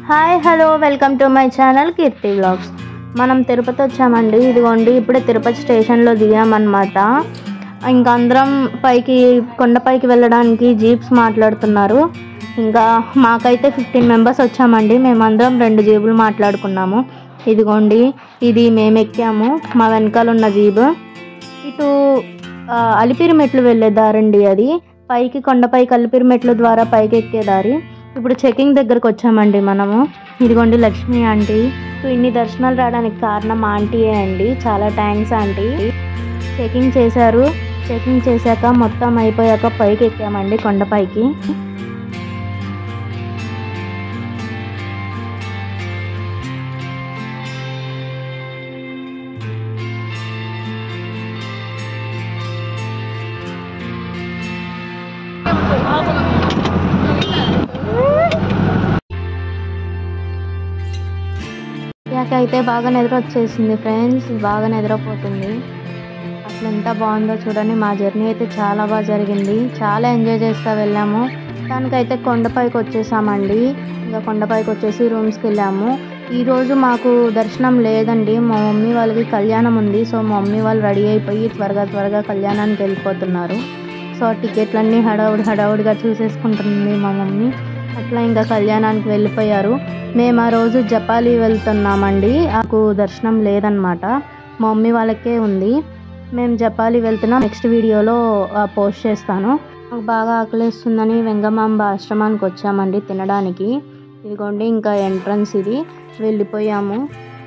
Hi hello welcome to my channel Keerthi vlogs. మనం తిరుపతి వచ్చామండి. ఇదిగోండి ఇప్పుడే తిరుపతి స్టేషన్లో దిగామన్నమాట. ఇంకా అందరం పైకి కొండపైకి వెళ్ళడానికి జీప్స్ మాట్లాడుతున్నారు. ఇంకా మాకైతే 15 మెంబర్స్ వచ్చామండి. మేమందరం 2 జీబులు మాట్లాడుకున్నాము. ఇదిగోండి ఇది మేము ఎక్కాము. మా వెనకాల ఉన్న జీబు ఇటు అలిపిరి మెట్లు వెళ్ళే దారండి. అది పైకి కొండపైకి అలిపిరి మెట్ల ద్వారా పైకి ఎక్కే దారి. ఇప్పుడు చెకింగ్ దగ్గరకు వచ్చామండి మనము. ఇదిగోండి లక్ష్మి ఆంటీ. ఇన్ని దర్శనాలు రావడానికి కారణం ఆంటీయే అండి. చాలా థ్యాంక్స్ ఆంటీ. చెకింగ్ చేశారు. చెకింగ్ చేశాక మొత్తం అయిపోయాక పైకి ఎక్కామండి కొండపైకి. అయితే బాగా నిద్ర వచ్చేసింది ఫ్రెండ్స్. బాగా నిద్రపోతుంది. అసలు ఎంత బాగుందో చూడండి. మా జర్నీ అయితే చాలా బాగా జరిగింది. చాలా ఎంజాయ్ చేస్తూ వెళ్ళాము. దానికైతే కొండపైకి వచ్చేసామండి. ఇంకా కొండపైకి వచ్చేసి రూమ్స్కి వెళ్ళాము. ఈరోజు మాకు దర్శనం లేదండి. మా మమ్మీ వాళ్ళకి కళ్యాణం ఉంది. సో మా మమ్మీ వాళ్ళు రెడీ అయిపోయి త్వరగా కళ్యాణానికి వెళ్ళిపోతున్నారు. సో టికెట్లన్నీ హడావుడిగా చూసేసుకుంటుంది మా మమ్మీ. అట్లా ఇంకా కళ్యాణానికి వెళ్ళిపోయారు. మేము ఆ రోజు జపాలి వెళ్తున్నామండి. నాకు దర్శనం లేదనమాట. మా మమ్మీ వాళ్ళకే ఉంది. మేము జపాలి వెళ్తున్నాం. నెక్స్ట్ వీడియోలో పోస్ట్ చేస్తాను. నాకు బాగా ఆకలిస్తుందని వెంగమాంబ ఆశ్రమానికి వచ్చామండి తినడానికి. ఇదిగోండి ఇంకా ఎంట్రన్స్ ఇది. వెళ్ళిపోయాము.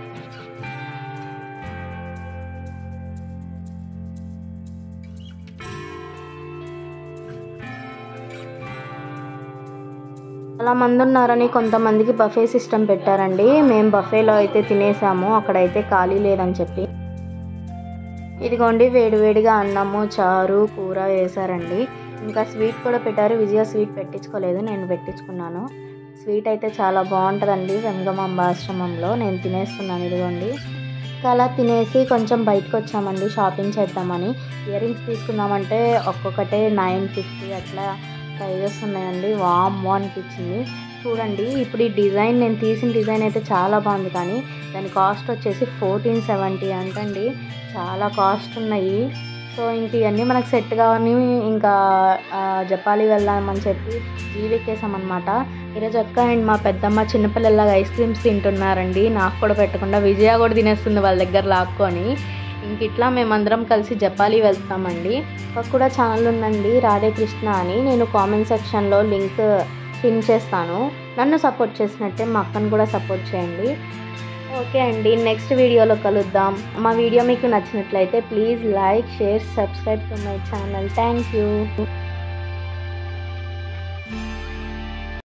చాలా మంది ఉన్నారని కొంతమందికి బఫే సిస్టమ్ పెట్టారండి. మేము బఫేలో అయితే తినేసాము. అక్కడైతే ఖాళీ లేదని చెప్పి. ఇదిగోండి వేడివేడిగా అన్నము చారు కూర వేశారండి. ఇంకా స్వీట్ కూడా పెట్టారు. విజయ స్వీట్ పెట్టించుకోలేదు, నేను పెట్టించుకున్నాను. స్వీట్ అయితే చాలా బాగుంటుందండి వెంగమాంబ ఆశ్రమంలో. నేను తినేస్తున్నాను. ఇదిగోండి అలా తినేసి కొంచెం బయటకు వచ్చామండి షాపింగ్ చేద్దామని. ఇయర్ రింగ్స్ తీసుకుందామంటే ఒక్కొక్కటే 950 అట్లా ప్రైజెస్ ఉన్నాయండి. వామ్మో అనిపించింది. చూడండి ఇప్పుడు ఈ డిజైన్, నేను తీసిన డిజైన్ అయితే చాలా బాగుంది. కానీ దాని కాస్ట్ వచ్చేసి 1470 అంటండి. చాలా కాస్ట్ ఉన్నాయి. సో ఇంక ఇవన్నీ మనకు సెట్ కావని ఇంకా జపాలి వెళ్దామని చెప్పి జీవెక్కేసామన్నమాట. ఈరోజు అక్క అండ్ మా పెద్దమ్మ చిన్నపిల్లలాగా ఐస్ క్రీమ్స్ తింటున్నారండి. నాకు కూడా పెట్టకుండా. విజయ కూడా తినేస్తుంది వాళ్ళ దగ్గర లాక్కొని. ఇంక ఇట్లా మేమందరం కలిసి జపాలి వెళ్తామండి. ఒక కూడా ఛానల్ ఉందండి రాధేకృష్ణ అని. నేను కామెంట్ సెక్షన్లో లింక్ పిన్ చేస్తాను. నన్ను సపోర్ట్ చేసినట్టే మా అక్కను కూడా సపోర్ట్ చేయండి. ఓకే అండి, నెక్స్ట్ వీడియోలో కలుద్దాం. మా వీడియో మీకు నచ్చినట్లయితే please like share subscribe to my channel. Thank you.